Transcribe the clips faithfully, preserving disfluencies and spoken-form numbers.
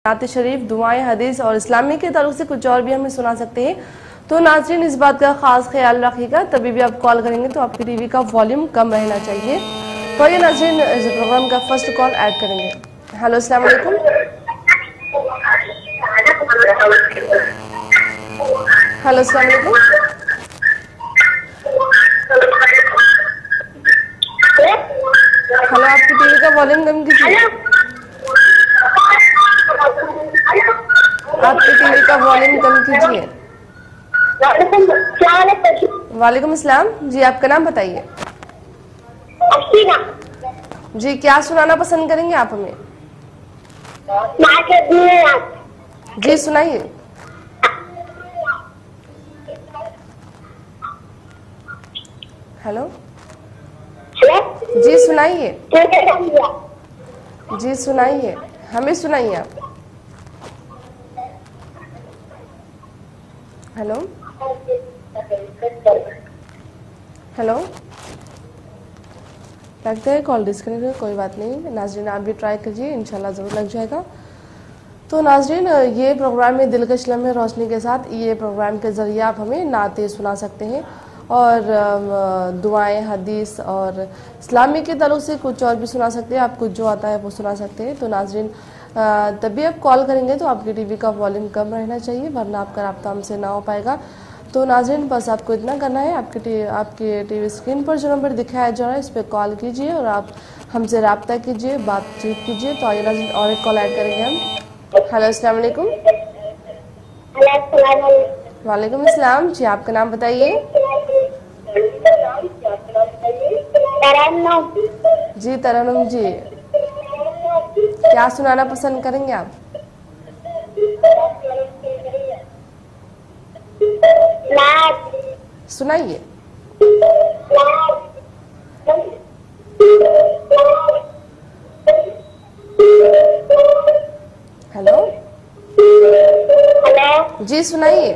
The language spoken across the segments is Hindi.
नात शरीफ, दुआएं, हदीस और इस्लामी के ताल्लुक से कुछ और भी हमें सुना सकते हैं। तो नाज़रीन, इस बात का खास ख्याल रखिएगा, तभी भी आप कॉल करेंगे तो आपकी टीवी का वॉल्यूम कम रहना चाहिए। तो ये नाज़रीन, इस प्रोग्राम का फर्स्ट कॉल ऐड करेंगे। हेलो, अस्सलाम वालेकुम। हेलो, अस्सलाम वालेकुम। हेलो, आपकी टीवी का वॉल्यूम कम कीजिए। आपकी टीवी का वॉल्यूम कम कीजिए। वालेकुम अस्सलाम जी, आपका नाम बताइए। जी, क्या सुनाना पसंद करेंगे आप हमें? जी सुनाइए। हेलो जी सुनाइए। जी सुनाइए, हमें सुनाइए आप। हेलो हेलो लगता है कॉल डिस्कनेक्ट है, कोई बात नहीं। नाजरीन, आप भी ट्राई कीजिए, इंशाल्लाह ज़रूर लग जाएगा। तो नाजरीन, ये प्रोग्राम में दिलकश लम्हे रोशनी के साथ, ये प्रोग्राम के ज़रिए आप हमें नाते सुना सकते हैं और दुआएं, हदीस और इस्लामी के ताल्लुक से कुछ और भी सुना सकते हैं। आपको जो आता है वो सुना सकते हैं। तो नाजरीन, तभी आप कॉल करेंगे तो आपकी टीवी का वॉल्यूम कम रहना चाहिए, वरना आपका रब्ता हमसे ना हो पाएगा। तो नाज़रीन, बस आपको इतना करना है, आपके टी, आपके टीवी स्क्रीन पर जो नंबर दिखाया जा रहा है इस पर कॉल कीजिए और आप हमसे रब्ता कीजिए, बातचीत कीजिए। तो आइए नाज़रीन, और एक कॉल ऐड करेंगे हम। हेलो, अस्सलाम वालेकुम। वालेकुम अस्सलाम जी, आपका नाम बताइए। जी तरन्नुम जी, क्या सुनाना पसंद करेंगे आप? सुनाइए। हेलो हेलो जी सुनाइए।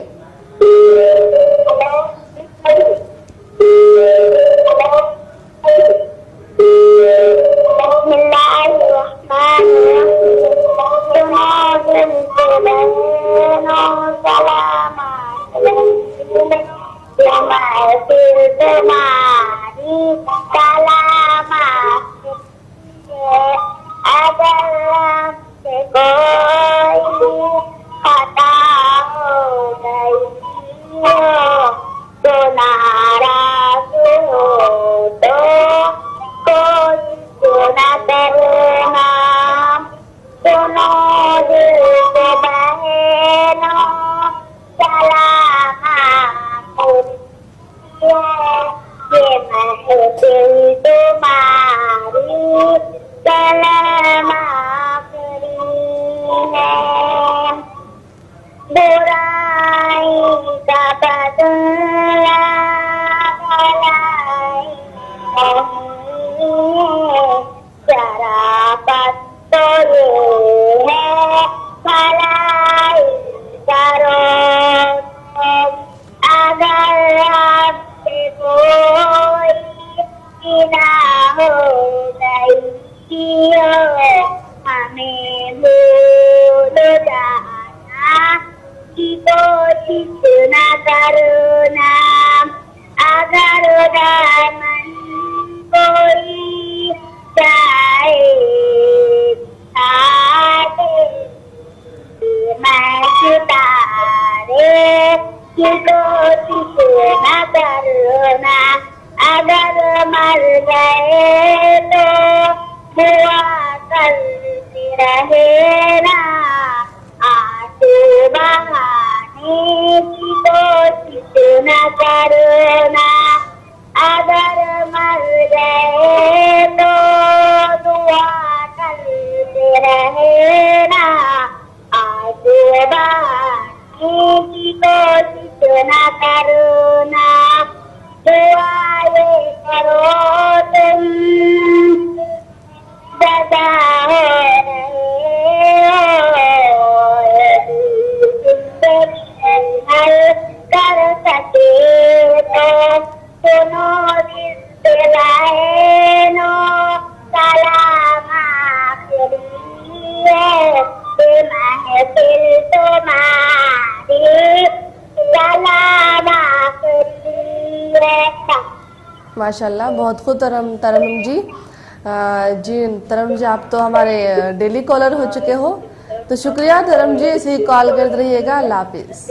कर सके तो सुनो सलाम सलाम आखिरी रहता। माशाल्लाह, बहुत खूब तरम तरन्नुम जी। आ, जी तरन्नुम जी, आप तो हमारे डेली कॉलर हो चुके हो, तो शुक्रिया तरन्नुम जी, ऐसे ही कॉल करते रहिएगा। अल्लाह हाफिज़।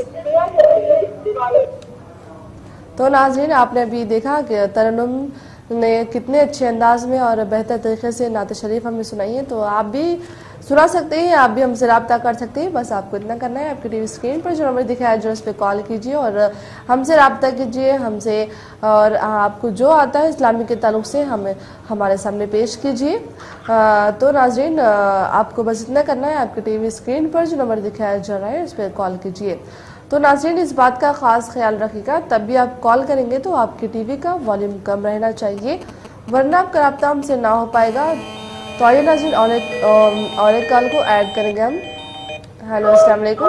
तो नाज़रीन, आपने अभी देखा कि तरन्नुम ने कितने अच्छे अंदाज में और बेहतर तरीके से नात शरीफ हमें सुनाई है। तो आप भी सुना सकते हैं, आप भी हमसे रब्ता कर सकते हैं। बस आपको इतना करना है, आपकी टीवी स्क्रीन पर जो नंबर दिखाया है, जो उस पर कॉल कीजिए और हमसे रब्ता कीजिए हमसे, और आपको जो आता है इस्लामी के ताल्लुक से हमें हमारे सामने पेश कीजिए। तो नाज़रीन, आपको बस इतना करना है, आपकी टीवी स्क्रीन पर जो नंबर दिखाया जा रहा है उस पर कॉल कीजिए। तो नाज़रीन, इस बात का ख़ास ख्याल रखिएगा, तब भी आप कॉल करेंगे तो आपकी टीवी का वॉल्यूम कम रहना चाहिए, वरना आपका रब्ता हमसे ना हो पाएगा। तो आइए नाज़रीन, और एक और एक कॉल को ऐड करेंगे हम। हेलो, अस्सलाम वालेकुम।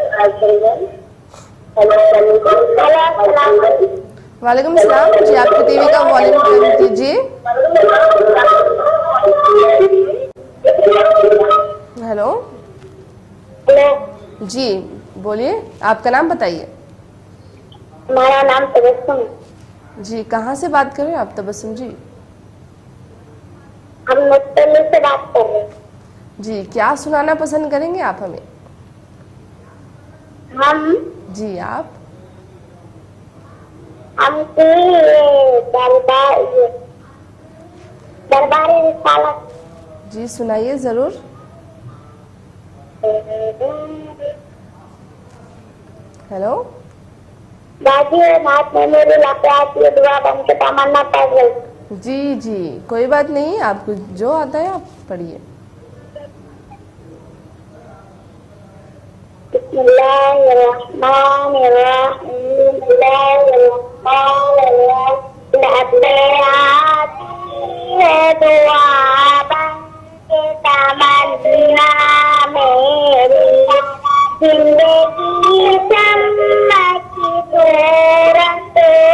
वालेकुम सलाम जी, आपकी टीवी का वॉल्यूम कम कीजिए। हेलो जी, बोलिए, आपका नाम बताइए। हमारा नाम तबस्सुम। जी, कहाँ से बात कर रहे हैं आप तबस्सुम जी? हम मुस्तली से बात कर रहे हैं। जी, क्या सुनाना पसंद करेंगे आप हमें? हम जी, आप हम दरबार दरबारी रिसालत। जी, सुनाइए ज़रूर। हेलो बाजी, रात में मेरी लपरात ये दुआ बन के तमन्ना पड़ गई। जी जी, कोई बात नहीं, आपको जो आता है आप पढ़िए। जिंदगी चमकी सूरत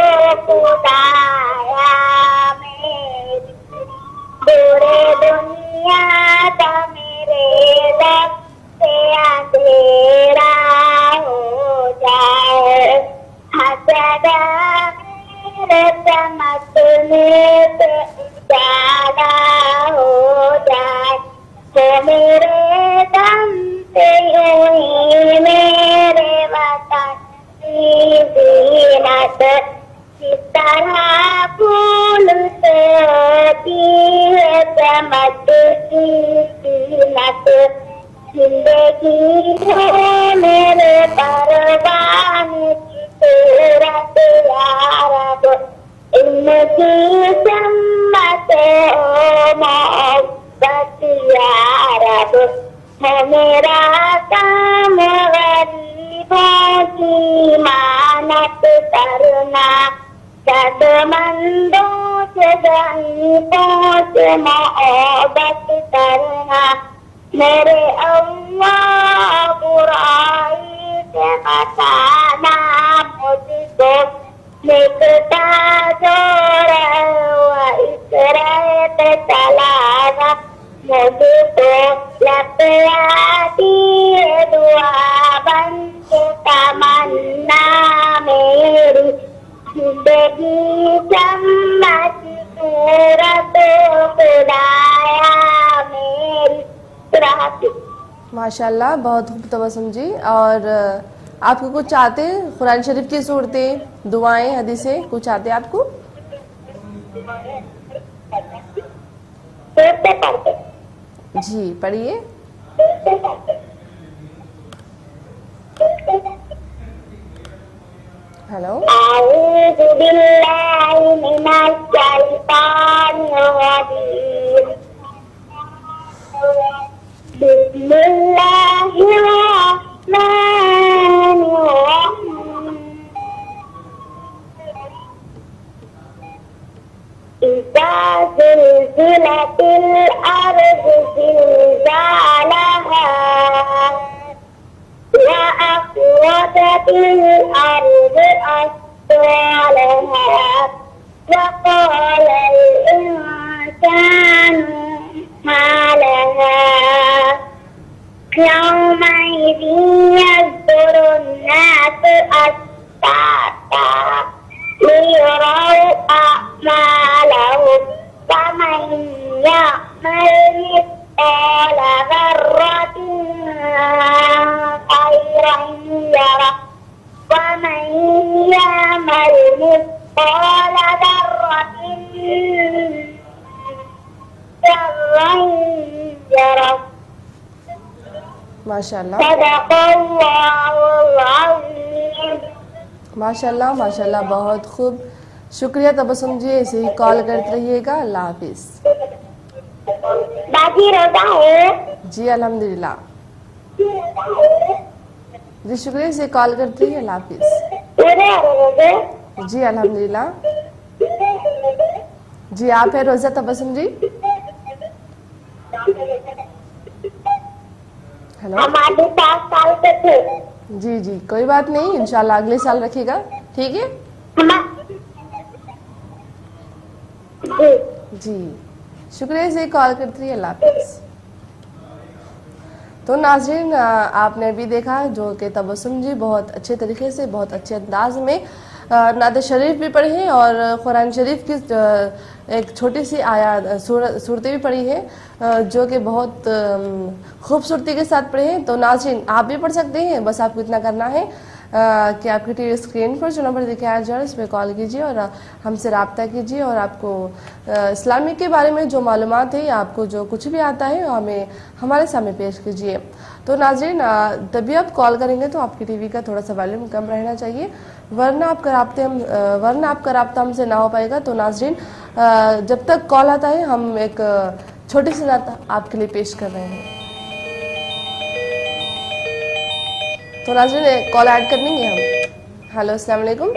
खुदाया मेरी, पूरे दुनिया का मेरे दर से अंधेरा हो जाए, हसदा मेरे चमकने से उजाला हो जाए, तो मेरे दम से हुई मेरे वतन की ज़ीनत, इस तरह फूल से होती है चमक की ज़ीनत, जिंदगी है मेरे परवाने की सूरत यारब, इनकी चमक ओ मोहब्बत यारब, है मेरा काम गरीबों की मानत करना, दर्दमंदों से गरीबों से मोहब्बत करना, मेरे अल्लाह बुराई से बचाना मुझको, निकटा जो रहा इस रात चलाना मुझको, लपयाती दुआ बन के तमन्ना मेरी, जिंदगी चमकी सूरत खुदाया मेरी। माशाल्लाह, बहुत खूब तबस्सुम जी। और आपको कुछ आते हैं, कुरान शरीफ की सूरतें, दुआएं, हदीसें कुछ आते हैं आपको? जी, पढ़िए। हेलो, आऊज़ु बिल्लाहि मिनश शैतानिर रजीम, बिस्मिल्लाहिर रहमानिर रहीम, इज़ा ज़ुलज़िलतिल अर्ज़ु ज़िलज़ालहा व अख़रजतिल अर्ज़ु अथक़ालहा व क़ालल इंसानु मा लहा यौमइज़िन यस्दुरुन नासु माशाल्लाह सदक़ल्लाहुल अज़ीम। माशाल्लाह माशाल्लाह, बहुत खूब, शुक्रिया तबस्सुम जी, ऐसे ही कॉल करते रहिएगा। अल्लाह हाफिज। बाकी रोजा है जी अल्हम्दुलिल्लाह जी, शुक्रिया से कॉल करते रहिए। अल्लाह हाफिज। पूरे रोजे जी अल्हम्दुलिल्लाह जी, आप है रोजा तबस्सुम जी? हेलो, हम आगे सात साल के थे। जी जी, कोई बात नहीं, इंशाल्लाह अगले साल रखिएगा, ठीक है हम जी जी, शुक्रिया से कॉल करती रहिए। अल्लाह हाफिज। तो नाज़रीन, आपने भी देखा जो कि तबस्सुम जी बहुत अच्छे तरीके से, बहुत अच्छे अंदाज में नात शरीफ भी पढ़ी है और कुरान शरीफ की एक छोटी सी आया सूरतें भी पढ़ी है जो कि बहुत खूबसूरती के साथ पढ़े हैं। तो नाज़रीन, आप भी पढ़ सकते हैं, बस आपको इतना करना है आ, कि आपकी टीवी स्क्रीन पर जो नंबर दिखाया जा रहा है उस पर कॉल कीजिए और हमसे रब्ता कीजिए और आपको इस्लामी के बारे में जो मालूमात है, आपको जो कुछ भी आता है हमें हमारे सामने पेश कीजिए। तो नाज़रीन, तभी आप कॉल करेंगे तो आपकी टीवी का थोड़ा सा वॉल्यूम कम रहना चाहिए, वरना आपका राब्ते हम वरना आपका राब्ता हमसे ना हो पाएगा। तो नाज़रीन, जब तक कॉल आता है हम एक छोटी सी नात आपके लिए पेश कर रहे हैं। तो नाज़रीन, कॉल ऐड कर लेंगे हम। हेलो, अस्सलाम वालेकुम।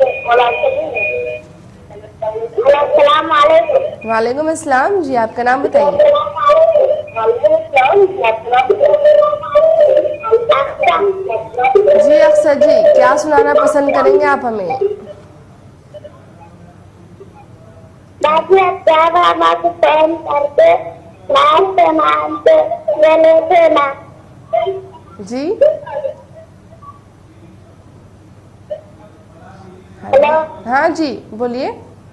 वालेकुम अस्सलाम जी, आपका नाम बताइए। जी अक्सर जी, क्या सुनाना पसंद करेंगे आप हमें? जी हेलो, हाँ जी बोलिए।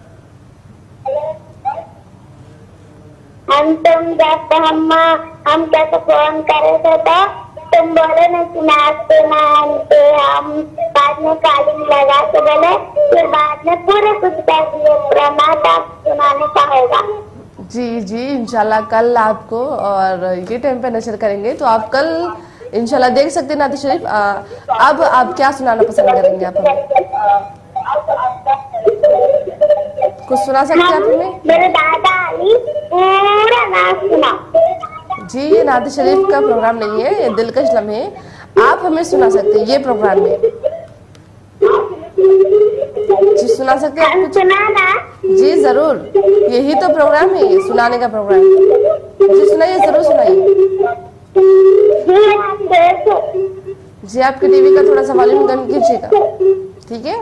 हम तुम जब हम हम कैसे फोन करे थे तो तुम बोले न कि नाचते मानते, हम बाद में कालिंग लगा के बोले, फिर बाद में पूरे कुछ कर दिए, पूरा नाता सुनाने का होगा। जी जी, इंशाल्लाह कल आपको और ये टाइम पे नशर करेंगे, तो आप कल इंशाल्लाह देख सकते हैं नात शरीफ। अब आप क्या सुनाना पसंद करेंगे? आप हमें कुछ सुना सकते हैं आप हमें? मेरे दादा अली पूरा नाच सुना। जी, ये नात शरीफ का प्रोग्राम नहीं है, ये दिलकश लम्हे आप हमें सुना सकते हैं ये प्रोग्राम में। जी सुना सकते हैं कुछ? सुनाना जी जरूर, यही तो प्रोग्राम है, ये सुनाने का प्रोग्राम। जी सुनाइए, जरूर सुनाइए। जी, आपके टीवी का थोड़ा सा वॉल्यूम कम कीजिएगा, ठीक है?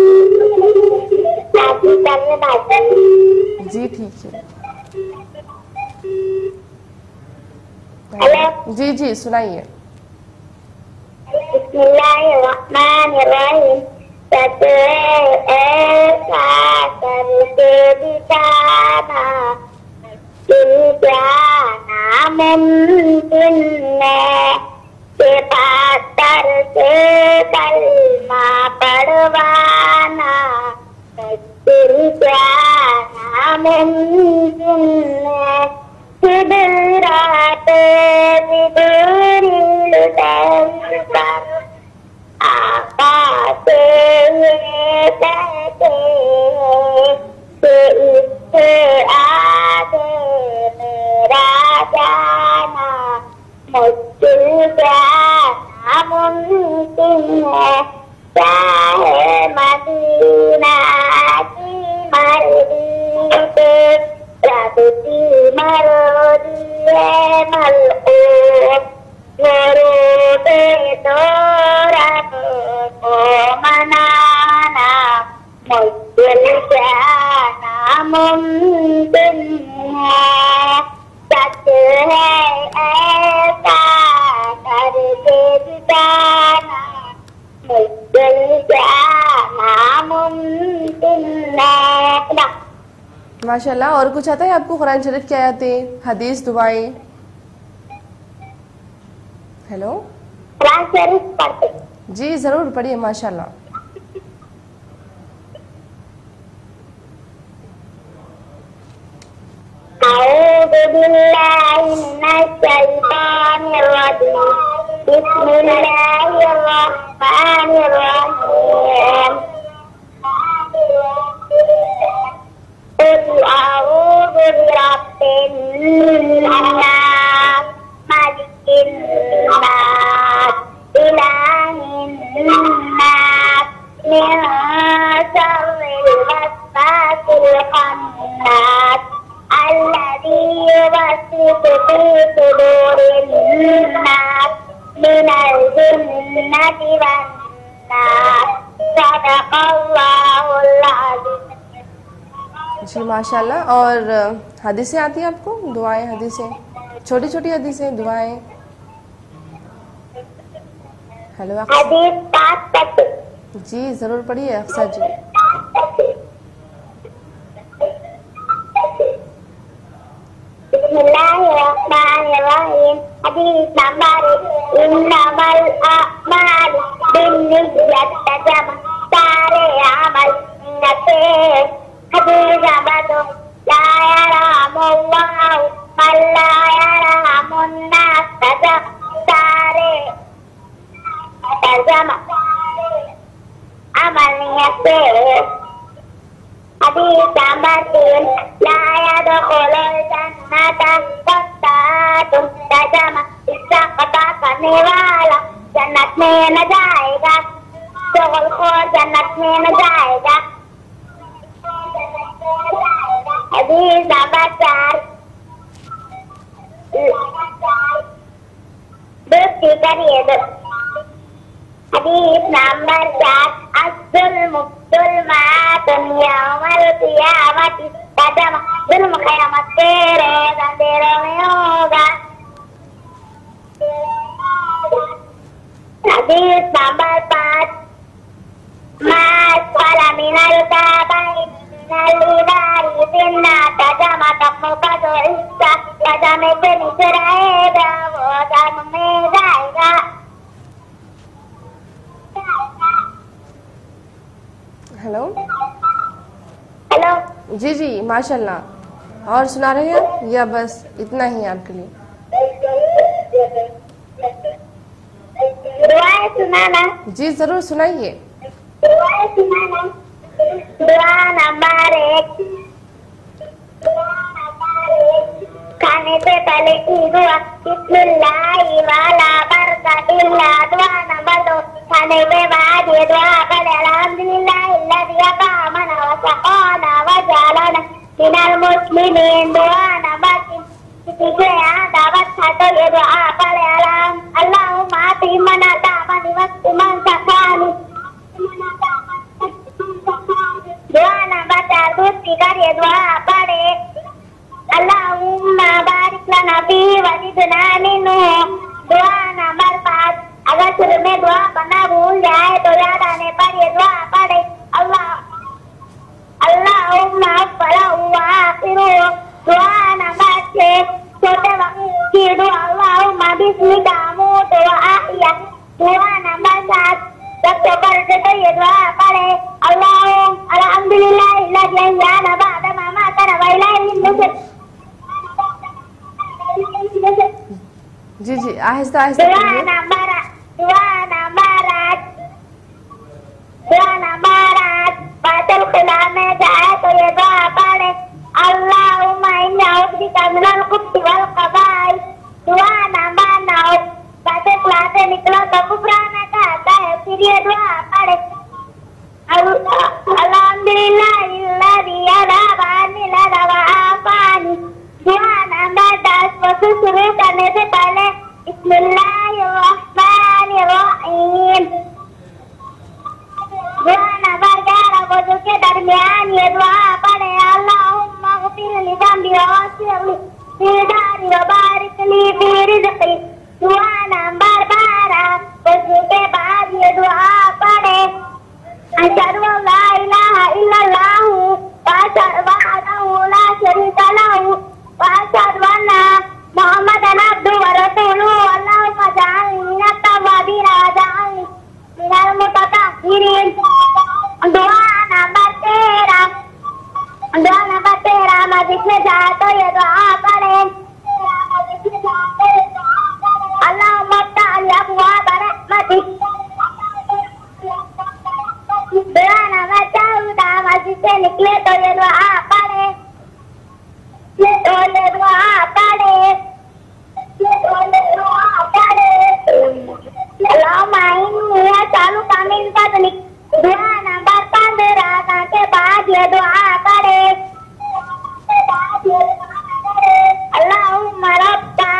जी ठीक है। जी जी सुनाइए। बिस्मिल्लाहिर्रहमानिर्रहीम। ऐसा करके दिखाना दिल क्या नामुमकिन है के पातर से कलमा पढ़वाना, दिल क्या नामुमकिन है सिदराते बिदुरिल दर आका से ये कहते कि इससे आगे मेरा जाना मुश्किल क्या नामुमकिन है, चाहे मदीना की मर्दी पे रब की मर्जी है मलूक, रोते तो रब को मनाना मुश्किल क्या नामुमकिन है, सच है ऐसा करके दिखाना मुश्किल क्या नामुमकिन है। माशाल्लाह, और कुछ आता है आपको? कुरान शरीफ क्या आते हैं, हदीस, दुआएं? हेलो, कुरान शरीफ पढ़ते? जी जरूर पढ़िए, माशाल्लाह। अऊज़ु बिल्लाहि मिनश शैतानिर रजीम। صدور الناس من الجنة والناس صدق الله العظيم। जी माशाल्लाह। और हदीसें आती हैं आपको? दुआएं, हदीसें, छोटी छोटी हदीसें, दुआएं। हेलो हदीस पाँच तक जी ज़रूर पढ़िए अक्सर जी। बिस्मिल्लाहिर्रहमानिर्रहीम। हदीस नंबर इन्नमल अमालु बिन्निय्यत तजम सारे अमल नते। हदीस नंबर दो ला यरहमुल्लाहु मन ला यरहमुन्नास तजम सारे तजम अमल नते। हदीस नंबर तीन ला यदखुलुल जन्नता क़त्तातुन तजम इस्सक़ता करने वाला जन्नत में न जाएगा, चुगलखोर जन्नत में न जाएगा। हदीस नंबर चार दोस्ती करिए दो। हदीस नंबर चार अज़्ज़ुल्मु ज़ुल्मातुन यौमल क़ियामति तजम जुल्म क़यामत के रोज़ अंधेरों में होगा। हदीस नंबर पाँच मा अस्फ़ला मिनल काबैन मिनल इज़ारि फ़िन्नार तजम तक़्मुक़दु इस्सा तजम से नीचे रहेगा वो जन्म में जाएगा। हेलो हेलो जी जी माशाल्लाह। और सुना रहे हैं आप या बस इतना ही आपके लिए? दुआएं सुनाना। जी ज़रूर सुनाइए। दुआएं सुनाना। दुआ नंबर एक खाने से पहले की दुआ बिस्मिल्लाहि वाला बरकतिल्लाह। दुआ नंबर दो खाने के बाद ये दुआ पढ़े अल्हम्दुलिल्लाहिल्लज़ी अत'अमना व सक़ाना व जअलना मिनल मुस्लिमीन। दुआ नंबर तीन किसी के यहाँ दावत था तो ये दुआ पढ़े अल्लाहुम्मा आति मन अत'अमनी वस्क़ि मन सक़ानी। दुआ नंबर चार दूसरी कर ये दुआ पढ़े अल्लाहुम्मा बारिक लना फी वजिदना मिन्हु। दुआ नंबर पाँच अगर शुरू में दुआ पढ़ना भूल जाए तो याद आने पर ये दुआ पढ़े अल्लाह अल्लाहुम्मा फलहु व आखिरुहु। दुआ नंबर छह छोटे वक्त की दुआ अल्लाहुम्मा बिस्मिका अमूतु व अहया। दुआ नंबर सात जब तो पढ़ते तो ये दुआ पढ़े अल्लाहुम्मा अल्हम्दुलिल्लाहिल्लज़ी अहयाना बअद मा अमातना व इलैहिन नुशूर। जी जी आहिस्ता आहिस्ता दुआ पढ़िए। नंबर दुआ नंबर आठ दुआ नंबर आठ बातुल खुला में जाए तो ये दुआ पढ़े अल्लाहुम्मा इन्नी अऊज़ु बिका मिनल खुब्थि वल ख़बाइस। दुआ नंबर नौ बातुल खुला से निकलो तो कुफराना कहता है फिर ये दुआ पढ़े अल्हम्दुलिल्लाहिल्लज़ी अज़हबा अन्नी अज़ा व आफ़ानी। दुआ नंबर दस वज़ू शुरू करने से पहले बिस्मिल्लाहिर्रहमानिर्रहीम। दुआ नंबर ग्यारह वज़ू के दरमियान ये दुआ पढ़े अल्लाहुम्मा ग़फिर ली ज़ंबी व वस्सिअ ली फ़ी दारी व बारिक ली फ़ी रिज़्क़ी। दुआ नंबर बारह वज़ू के बाद ये दुआ पढ़े अशहदु अन ला इलाहा इल्लल्लाहु व अशहदु वहदहु ला शरीका लहु व अशहदु अन्ना मुहम्मदन अब्दुहु व रसूलुहु। अल्लाहुम्मा जअलनी मिनत तव्वाबीन व जअलनी मिनल मुततहिरीन। दुआ नंबर तेरह दुआ नंबर तेरह मस्जिद में जाए तो ये दुआ पढ़े अल्लाहुम्मा इफ्तह अबवाब रहमतिक। दुआ नंबर चौदह मस्जिद से निकले तो ये दुआ पढ़े तो ये दुआ पढ़े अल्लाहुम्मा इन्नी असअलुका मिन फज़लिक। दुआ नंबर पंद्रह के बाद ये दुआ पढ़े अल्लाहुम्मा रब्बा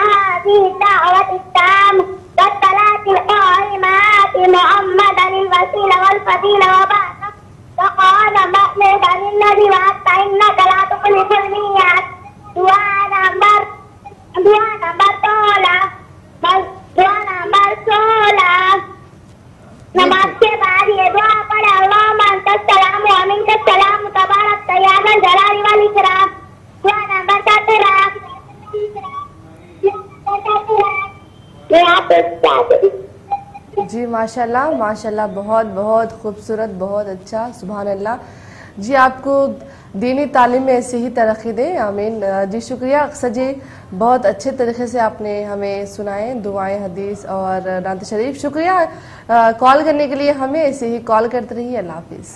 फजीला बासा वक़ाल मअले लिल्लज़ी वअता इन्नका ला तुख़लिफ़ुल मियाद। दुआ नंबर दुआ नंबर सोलह दुआ नंबर सोलह नमाज के बाद ये दुआ पढ़े अल्लाहुम्मा अंतस सलाम व मिनकस सलाम तबारक या ज़ल जलाली वल इकराम। दुआ नंबर सत्रह जी माशाल्लाह माशाल्लाह, बहुत बहुत खूबसूरत, बहुत अच्छा, सुभान अल्लाह। जी आपको दीनी तालीम में ऐसे ही तरक्की दे, आमीन। जी शुक्रिया अक्सर जी, बहुत अच्छे तरीके से आपने हमें सुनाए दुआएं, हदीस और नात शरीफ। शुक्रिया कॉल करने के लिए, हमें ऐसे ही कॉल करते रहिए। अल्लाह हाफिज़।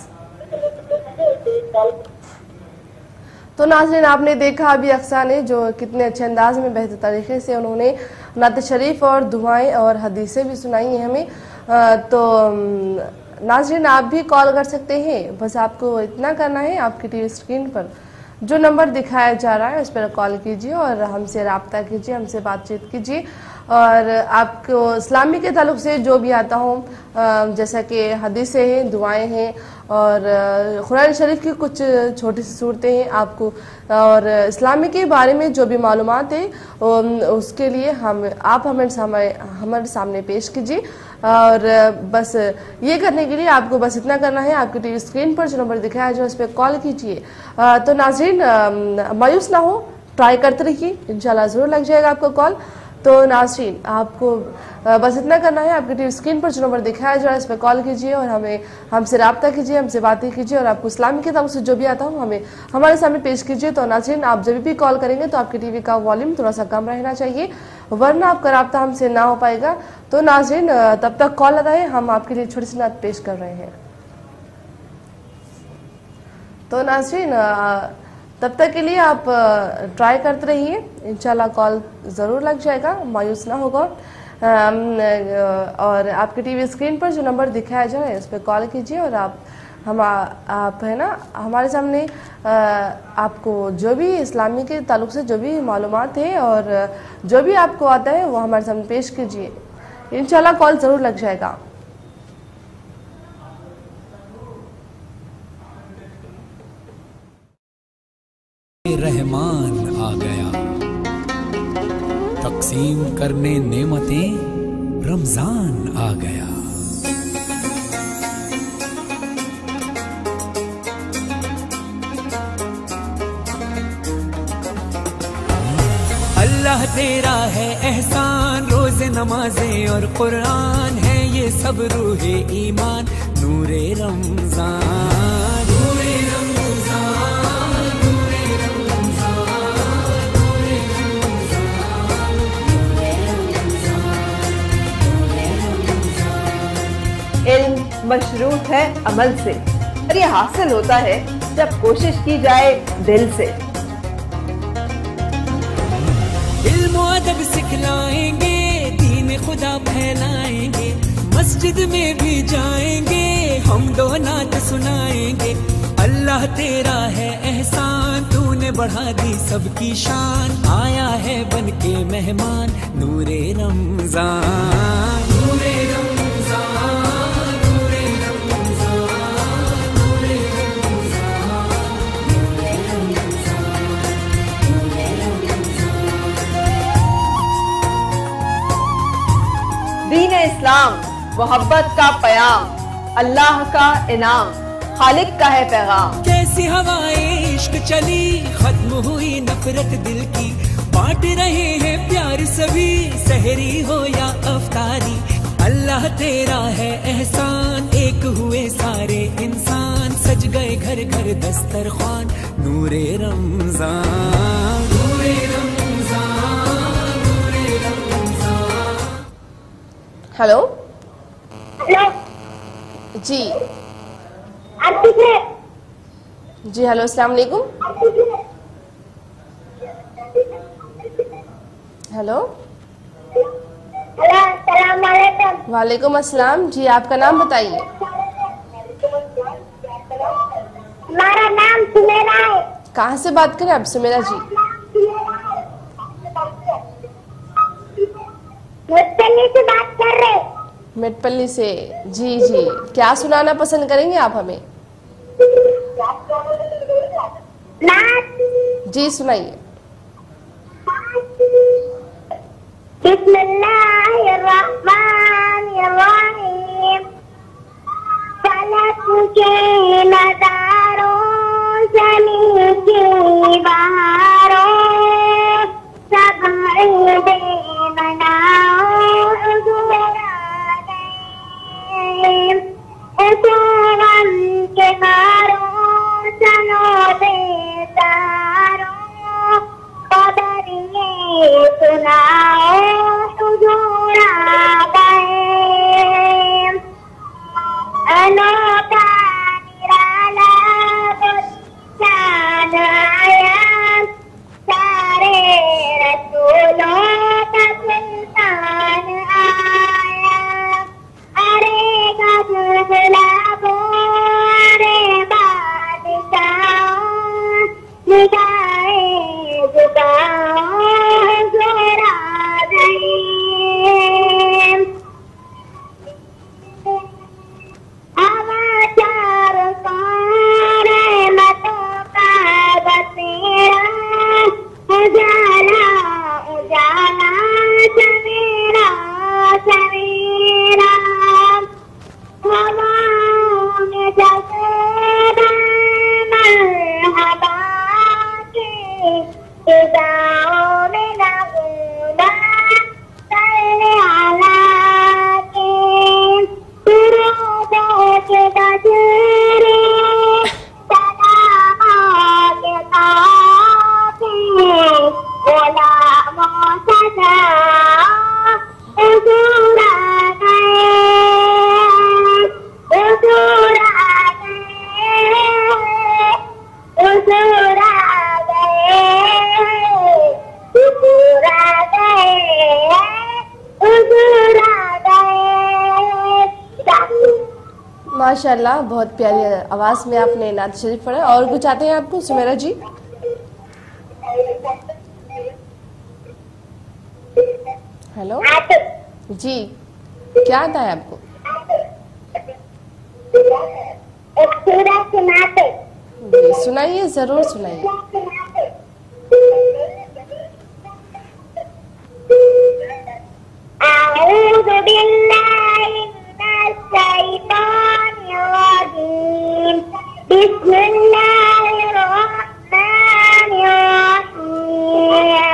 तो नाज़रीन, आपने देखा अभी अक्सा ने जो कितने अच्छे अंदाज में बेहतर तरीके से उन्होंने नात शरीफ और दुआएं और हदीसें भी सुनाई हैं हमें। तो नाज़रीन, आप भी कॉल कर सकते हैं, बस आपको इतना करना है, आपकी टीवी स्क्रीन पर जो नंबर दिखाया जा रहा है उस पर कॉल कीजिए और हमसे रब्ता कीजिए, हमसे बातचीत कीजिए। और आपको इस्लामी के ताल्लुक से जो भी आता हो, जैसा कि हदीसें हैं, दुआएं हैं और कुरान शरीफ की कुछ छोटी सी सूरतें हैं आपको, और इस्लामी के बारे में जो भी मालूमात है उसके लिए हम आप हमारे सामने हमारे सामने पेश कीजिए। और बस ये करने के लिए आपको बस इतना करना है, आपकी टीवी स्क्रीन पर जो नंबर दिखाया जाए उस पर कॉल कीजिए। तो नाज़रीन, मायूस ना हो, ट्राई करते रहिए, इंशाल्लाह ज़रूर लग जाएगा आपको कॉल। तो नाज़रीन, आपको बस इतना करना है, आपकी टीवी स्क्रीन पर जो नंबर दिखाया जा रहा है इस पर कॉल कीजिए और हमें हमसे रब्ता कीजिए, हमसे बातें कीजिए और आपको इस्लामी किताबों से जो भी आता हो हमें हमारे सामने पेश कीजिए। तो नाज़रीन, आप जब भी कॉल करेंगे तो आपकी टीवी का वॉल्यूम थोड़ा सा कम रहना चाहिए, वरना आपका रब्ता हमसे ना हो पाएगा। तो नाज़रीन, तब तक कॉल लगाए, हम आपके लिए छोटी सी नात पेश कर रहे हैं। तो नाज़रीन, तब तक के लिए आप ट्राई करते रहिए, इंशाल्लाह कॉल ज़रूर लग जाएगा, मायूस ना होगा। और आपके टीवी स्क्रीन पर जो नंबर दिखाया जा रहा है उस पर कॉल कीजिए और आप हम आप है ना हमारे सामने आपको जो भी इस्लामी के ताल्लुक से जो भी मालूमात है और जो भी आपको आता है वो हमारे सामने पेश कीजिए, इंशाल्लाह कॉल ज़रूर लग जाएगा। रहमान आ गया, तकसीम करने नेमतें, रमजान आ गया। अल्लाह तेरा है एहसान, रोज़े नमाजें और कुरान है ये सब रूहे ईमान, नूरे रमजान नूरे रमजान नूरे रमजान नूरे रमजान नूरे रमजान नूरे रमजान। इल्म मशरूत है अमल से और ये हासिल होता है जब कोशिश की जाए दिल से। इल्म अदब सिखलाएंगे, दीन खुदा फैलाएंगे, मस्जिद में भी जाएंगे, हम दो नात सुनाएंगे। अल्लाह तेरा है एहसान, तूने बढ़ा दी सबकी शान, आया है बन के मेहमान, नूरे रमजान नूरे रमजान नूरे रमजान नूरे रमजान नूरे रमजान नूरे रमजान। दीन इस्लाम मोहब्बत का पयाम, अल्लाह का इनाम, खालिक का है पैगाम। कैसी हवाएं इश्क चली, खत्म हुई नफरत दिल की, बांट रहे हैं प्यार सभी, सहरी हो या अफ्तारी। अल्लाह तेरा है एहसान, एक हुए सारे इंसान, सज गए घर घर दस्तरखान, नूरे रमजान नूरे रमजान नूरे रमजान। हेलो हेलो जी आप ठीक है? जी हेलो, अस्सलाम वालेकुम। हेलो हेलो अस्सलाम वालेकुम। वालेकुम अस्सलाम। जी आपका नाम बताइए। हमारा नाम सुमेरा है। कहाँ से बात करें आप सुमेरा जी? मुझसे से बात कर रहे। मेटपल्ली से। जी जी, क्या सुनाना पसंद करेंगे आप हमें? जी सुनाइए। बिस्मिल्लाहिर्रहमानिर्रहीम। फलक के नज़ारों ज़मीं की बहारों सब ईदे मनाओ जुरा गए। गम के मारों सनो बेतारों खबर ये सुनाओ जुरा गए। अनोखा निराला चांद आया सारे रसूलों का सुल्तान आया। अरे गजलाबों अरे बादशाहों निगाहे झुकाओ जोरा गए। समाचार सारे मतों का बसेरा उजाला उजाला सवेरा सवेरा। हवाओं में जैसे मरहबा के फिजाओं में नगमा करने आला के सुरों के गजरे सलामों के काफे गुलामों सजा हुजूर आ गए हुजूर आ गए हुजूर आ गए हुजूर आ गए हुजूर आ गए। माशाल्लाह, बहुत प्यारी आवाज़ में आपने नात शरीफ पढ़ा। और कुछ आते हैं आपको सुमेरा जी? हेलो जी, क्या आता है आपको? एक सूरह सुनाते। जी सुनाइए, जरूर सुनाइए। अऊज़ु बिल्लाहि मिनश शैतानिर रजीम। बिस्मिल्लाहिर रहमानिर रहीम।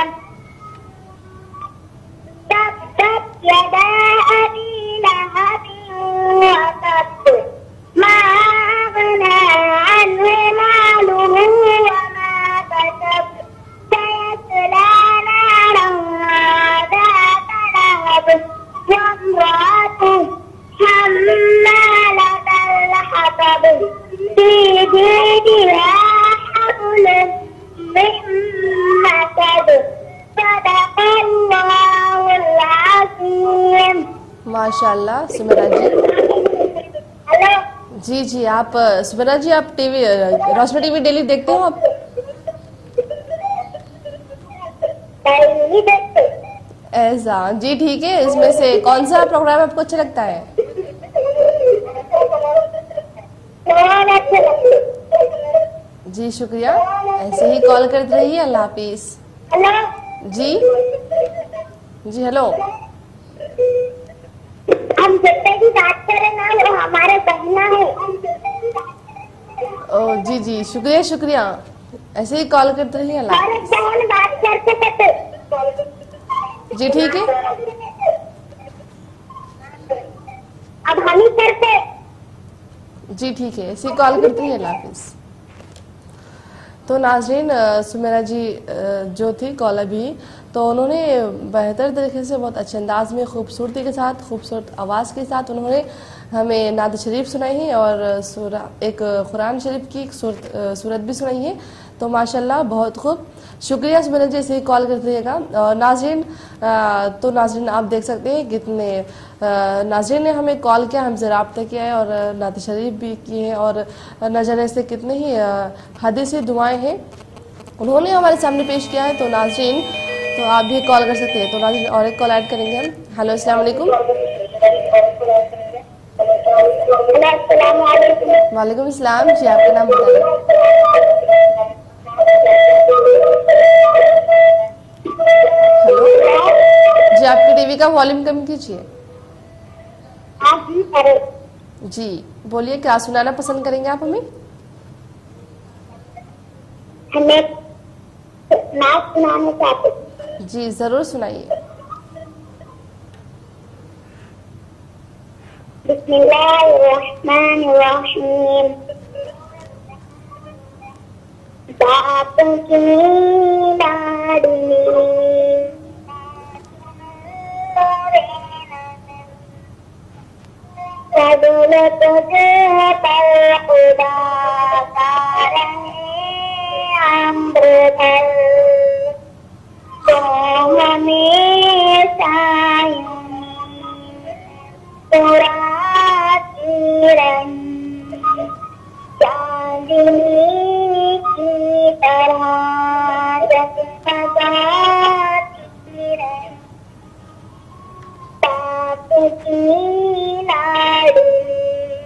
तब्बत यदा अबी लहबिन व तब मा अग़ना अन्हु मालुहु व मा कसब सयस्ला नारन ذات لهب وامرأته حمالة الحطب في جيدها حبل من مسد صدق الله العظيم। माशाल्लाह सुमेरा जी। हेलो जी जी, आप सुमेरा जी आप टीवी रोशनी टीवी डेली देखते हो आप? नहीं देखते। ऐसा, जी ठीक है। इसमें से कौन सा प्रोग्राम आपको अच्छा लगता है? बहुत अच्छे लगते। जी शुक्रिया, ऐसे ही कॉल करते रहिए। अल्लाह हाफिज। हेलो जी जी हेलो। हम जितने भी बात करें ना वो हमारे बहना है। ओ जी जी, शुक्रिया शुक्रिया, ऐसे ही कॉल करते रहिए। अल्लाह और एक बहन बात करते करते। जी ठीक है। अब हम ही करते। जी ठीक है, ऐसे ही कॉल करते रहिए। अल्लाह हाफिज। तो नाज़रीन, सुमेरा जी जो थी कॉल अभी, तो उन्होंने बेहतर तरीके से बहुत अच्छे अंदाज में खूबसूरती के साथ, खूबसूरत आवाज़ के साथ उन्होंने हमें नात शरीफ सुनाई है और सूरा एक कुरान शरीफ की एक सूरत सूरत भी सुनाई है। तो माशाल्लाह बहुत खूब, शुक्रिया सुमेरा जी, ऐसे ही कॉल करते रहिएगा। और नाज़रीन, तो नाज़रीन आप देख सकते हैं कितने नाज़रीन ने हमें कॉल किया, हमसे रब्ता किया है और नात शरीफ भी की है और नजर से कितने ही हदीसी दुआएं हैं उन्होंने हमारे सामने पेश किया है। तो नाज़रीन, तो आप भी कॉल कर सकते हैं। तो नाज़रीन और एक कॉल ऐड करेंगे हम। हेलो अस्सलाम वालेकुम। अस्सलाम वालेकुम। वालेकुम अस्सलाम जी, आपका नाम बताइए। हेलो जी, आपकी टीवी का वॉल्यूम कम कीजिए। हाँ जी सर। जी बोलिए, क्या सुनाना पसंद करेंगे आप हमें? हमें नाच सुनाना चाहते हैं। जी जरूर सुनाइए। बिस्मिल्लाहिर्रहमानिर्रहीम। बातों की लाडली सदौलत पर खुदा का रहे अम्बर तो हमेशा पुराती रही चांदनी की तरह जगमगाती रही बाप की लाडली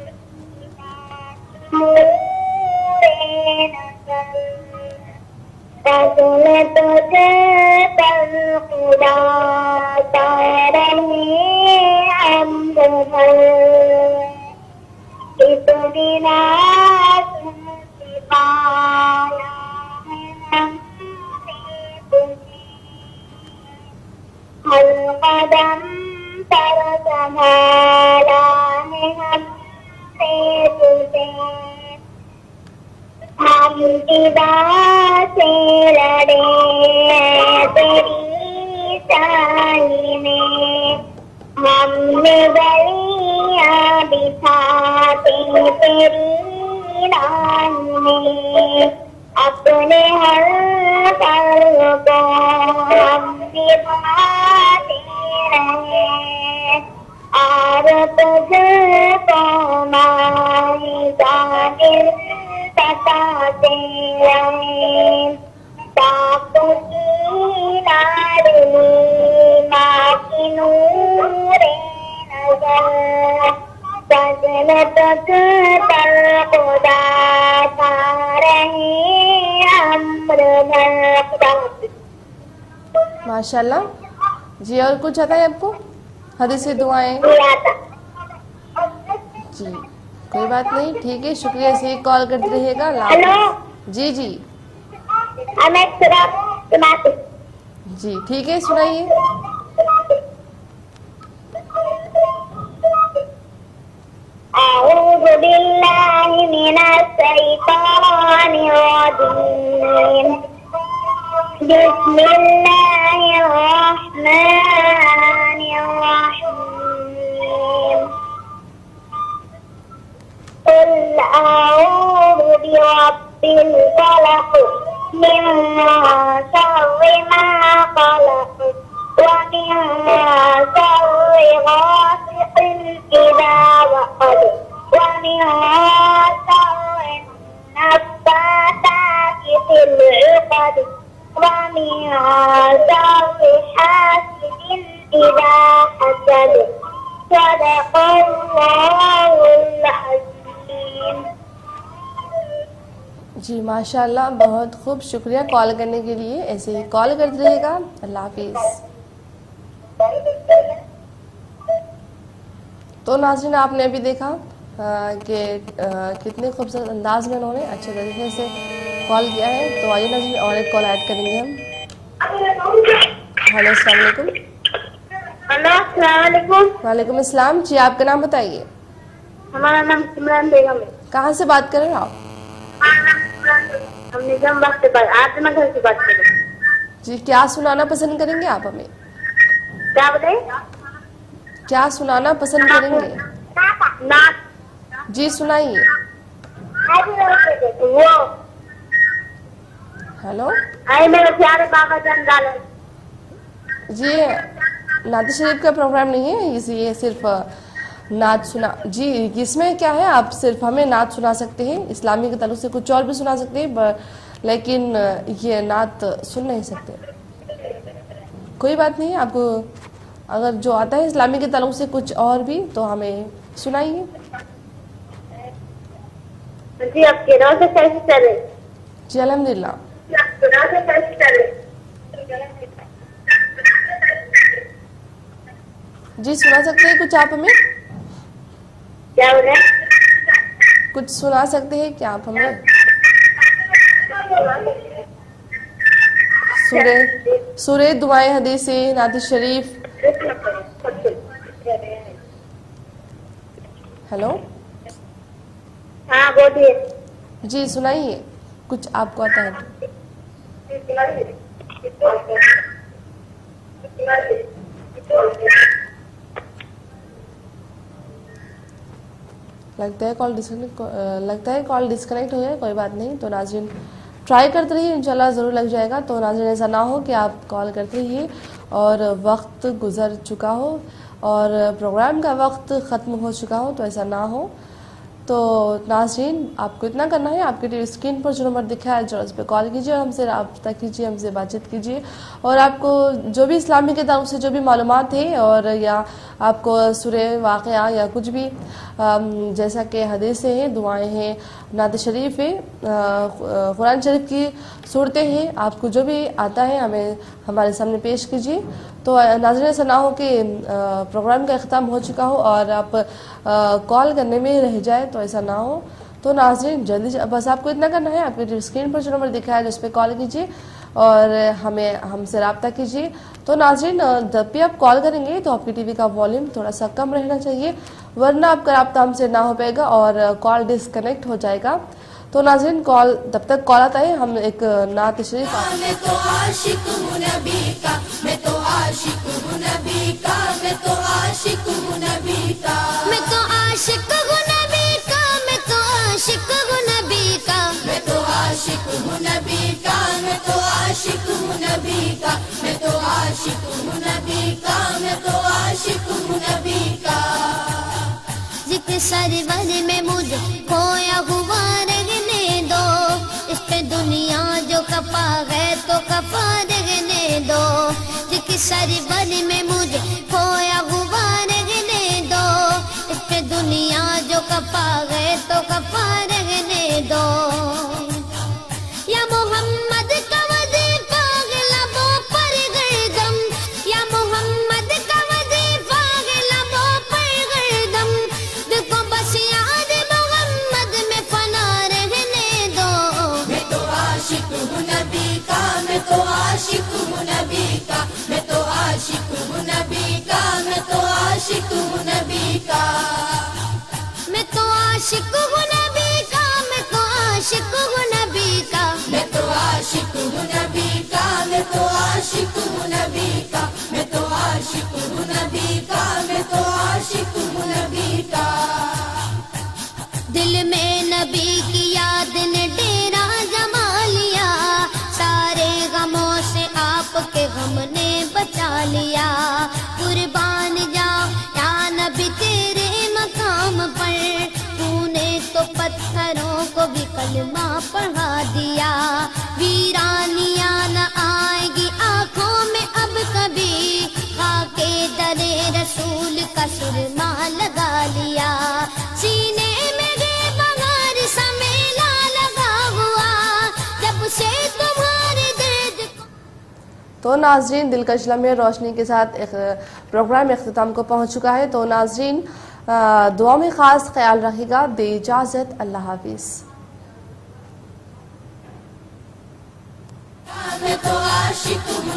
मोरे नजर सदौलत पर खुदा का रहे अम्बर इस बिना तुमसे पाया है हमने तुझे हर कदम पर संभाला है हमने तुझे हम खुदा से लड़े तेरी साई में हमने गलियां बिछाते तेरी राह में अपने हर पल को हम निभाते रहे और तुझको माई का दिल सताते रहे बापों की लाडली माँ की नूरे नजर सजनत पर खुदा का रहे अम्र भर। माशाल्लाह जी। और कुछ आता है आपको? हदीस से दुआएं? जी कोई बात नहीं, ठीक है, शुक्रिया। ऐसे कॉल करते रहिएगा। हेलो जी जी मैं सुनाती। जी ठीक है, सुनाइए। अऊज़ु बिल्लाहि मिनश शैतानिर रजीम। बिस्मिल्लाहिर रहमानिर रहीम। कुल अऊज़ु बिरब्बिल फलक मिन शर्रि मा खलक व मिन शर्रि गासिक़िन इज़ा वक़ब व मिन शर्रि नफ़्फ़ाथाति फ़िल उक़द व मिन शर्रि हासिदिन इज़ा हसद। सदक़ल्लाहुल अज़ीम। जी माशाल्लाह, बहुत खूब, शुक्रिया कॉल करने के लिए। ऐसे ही कॉल करते रहिएगा। अल्लाह हाफिज। तो नाज़रीन, आपने अभी देखा कि कितने खूबसूरत अंदाज में उन्होंने अच्छे तरीके से कॉल किया है। तो आइए नाज़रीन, और एक कॉल ऐड करेंगे हम। हेलो अस्सलाम वालेकुम। हेलो अस्सलाम वालेकुम। वालेकुम अस्सलाम जी, आपका नाम बताइए। हमारा नाम सिमरन बेगम है। कहाँ से बात कर रहे हैं आप? हम निजामाबाद से बात आजमगढ़ से बात कर रहे हैं। जी क्या सुनाना पसंद करेंगे आप हमें? क्या बोले? क्या सुनाना पसंद करेंगे? नाच। जी सुनाइए। वो हेलो अरे मेरे प्यारे बाबा जान डाले। जी नात शरीफ का प्रोग्राम नहीं है, इस ये सिर्फ नात सुना। जी इसमें क्या है, आप सिर्फ हमें नात सुना सकते हैं, इस्लामी के ताल्लुक से कुछ और भी सुना सकते हैं, लेकिन ये नात सुन नहीं सकते। कोई बात नहीं, आपको अगर जो आता है इस्लामी के ताल्लुक से कुछ और भी तो हमें सुनाइए। जी, आपके रोज़े कैसे चले? जी अल्हम्दुलिल्लाह। रोज़े कैसे चले? जी सुना सकते हैं कुछ आप हमें? क्या बोले? कुछ सुना सकते हैं क्या आप हमें? सूरे सूरे दुआए हदीसे नात शरीफ। हेलो, हाँ बोलिए। जी सुनाइए कुछ आपको आता है तो। लगता है कॉल डिस्कनेक्ट लगता है कॉल डिस्कनेक्ट हो गया, कोई बात नहीं। तो नाज़रीन ट्राई करते रहिए, इंशाल्लाह ज़रूर लग जाएगा। तो नाज़रीन ऐसा ना हो कि आप कॉल करते रहिए और वक्त गुज़र चुका हो और प्रोग्राम का वक्त ख़त्म हो चुका हो, तो ऐसा ना हो। तो नाज़रीन आपको इतना करना है, आपके टीवी स्क्रीन पर जो नंबर दिखा है जो उस पर कॉल कीजिए, हमसे रब्ता कीजिए, हमसे बातचीत कीजिए और आपको जो भी इस्लामी के ताल्लुक से जो भी मालूमात है और या आपको सूरे वाक़या या कुछ भी जैसा कि हदीसें हैं, दुआएं हैं, नात शरीफ है, कुरान शरीफ की सूरतें हैं, आपको जो भी आता है हमें हमारे सामने पेश कीजिए। तो नाज़रीन ऐसा ना हो कि प्रोग्राम का अख्ताम हो चुका हो और आप कॉल करने में रह जाए, तो ऐसा ना हो। तो नाज़रीन जल्दी बस आपको इतना करना है, आपके स्क्रीन पर जो नंबर दिखा है उस पर कॉल कीजिए और हमें हमसे रब्ता कीजिए। तो नाज़रीन जब भी आप कॉल करेंगे तो आपकी टीवी का वॉल्यूम थोड़ा सा कम रहना चाहिए, वरना आपका रब्ता हमसे ना हो पाएगा और कॉल डिस्कनेक्ट हो जाएगा। तो नाज़रीन कॉल जब तक कॉल आता है हम एक नात शरीफ। मैं तो आशिक हूँ नबी का, मैं तो आशिक हूँ नबी का, मैं तो आशिक हूँ नबी का, मैं तो आशिक हूँ नबी का, मैं तो आशिक हूँ नबी का, मैं तो आशिक हूँ नबी का, मैं तो आशिक हूँ नबी का, मैं तो आशिक हूँ नबी का, मैं तो आशिक हूँ नबी का। जिक्र सरवर में मुझे खोया हुआ रहने दो, इस पे दुनिया जो कपा है तो कपा रहने दो। जिक्र सरवर में मुझे खोया हुआ रहने दो, इस पे दुनिया जो कपा है तो कपा रहने दो। या मोहम्मद का वजीफा लबों पर गर्दम, या मोहम्मद का वजीफा लबों पर गर्दम, देखो बस याद मोहम्मद में फना रहने दो। मैं तो आशिक हूँ नबी का, मैं तो आशिक हूँ नबी का, मैं तो आशिक हूँ नबी का, मैं तो आशिक हूँ नबी का, मैं तो आशिक हूँ नबी का, मैं तो आशिक हूँ नबी का, मैं तो आशिक हूँ नबी का, मैं तो आशिक हूँ नबी का, मैं तो आशिक हूँ नबी का, मैं तो आशिक हूँ नबी का। दिल में नबी की याद ने डेरा जमा लिया, सारे गमों से आपके गम ने बचा लिया। कुर्बान जाओ या नबी तेरे मकाम पर, तूने तो पत्थरों को भी कलमा पढ़ा दिया। वीरानियां न आएगी आंखों में अब कभी, खाके दरे रसूल का सुरमा लगा लिया। सीने में गे बगार सा मेला लगा हुआ, जब से तुम्हारे दर्द। तो नाज़रीन दिलकश लम्हे रोशनी के साथ एक प्रोग्राम अख्ताम को पहुंच चुका है। तो नाज़रीन दुआ में ख़ास ख्याल रखिएगा। दे इजाज़त, अल्लाह हाफिज़। मैं तो आशिक हूँ